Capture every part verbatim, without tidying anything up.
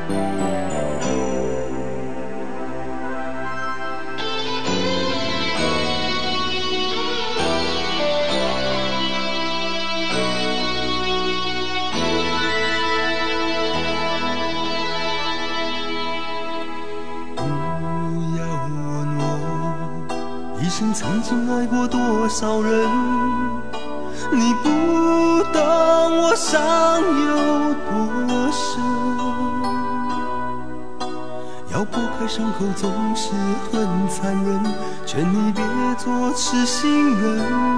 一生曾经爱过多少人，你不懂我伤有多深。要拨开伤口总是很残忍，劝你别做痴心人，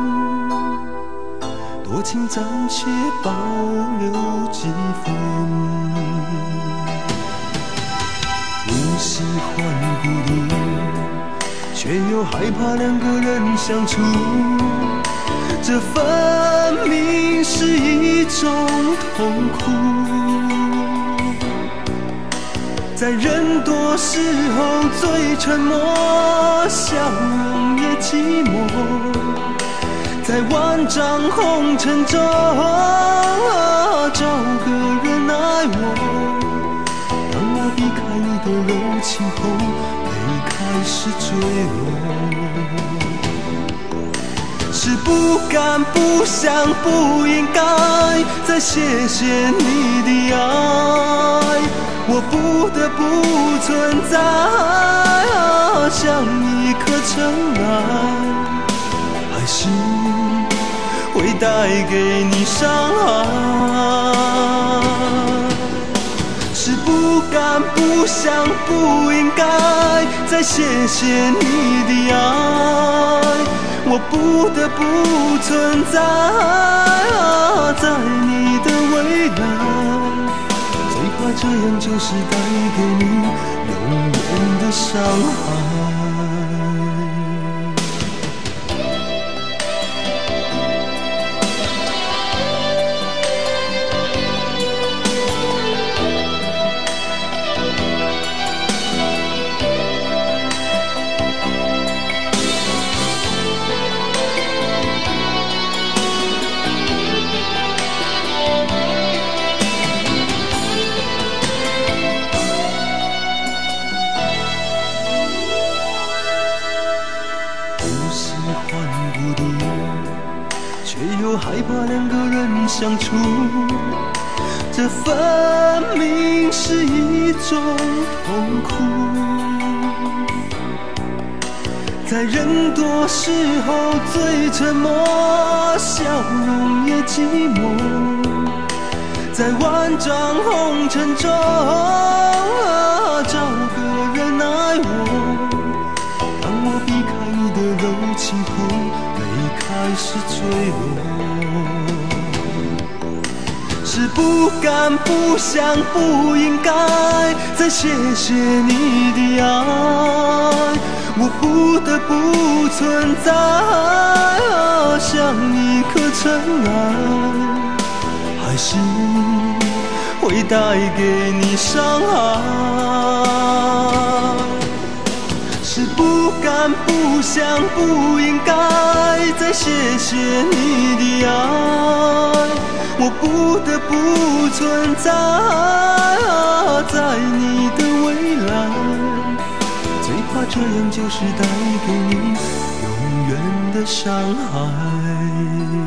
多情暂且保留几分。不喜欢孤独，却又害怕两个人相处，这分明是一种痛苦。在人多时候最沉默，笑容也寂寞，在万丈红尘中找个人爱我。当我避开你的柔情后，开始坠落，是不敢不想不应该再谢谢你的爱，我不得不存在，像一颗尘埃，还是会带给你伤害，是不敢不想不应该再谢谢你的爱，我不得不存在，在你的未来，最怕这样就是带给你永远的伤害。害怕两个人相处，这分明是一种痛苦。在人多时候最沉默，笑容也寂寞，在万丈红尘中找个人爱我。当我避开你的柔情后，泪开始坠落，是不敢不想不应该再谢谢你的爱，我不得不存在，像一颗尘埃，还是会带给你伤害，是不敢不想不应该再谢谢你的爱，我不得不存在，在你的未来，最怕这样就是带给你永远的伤害。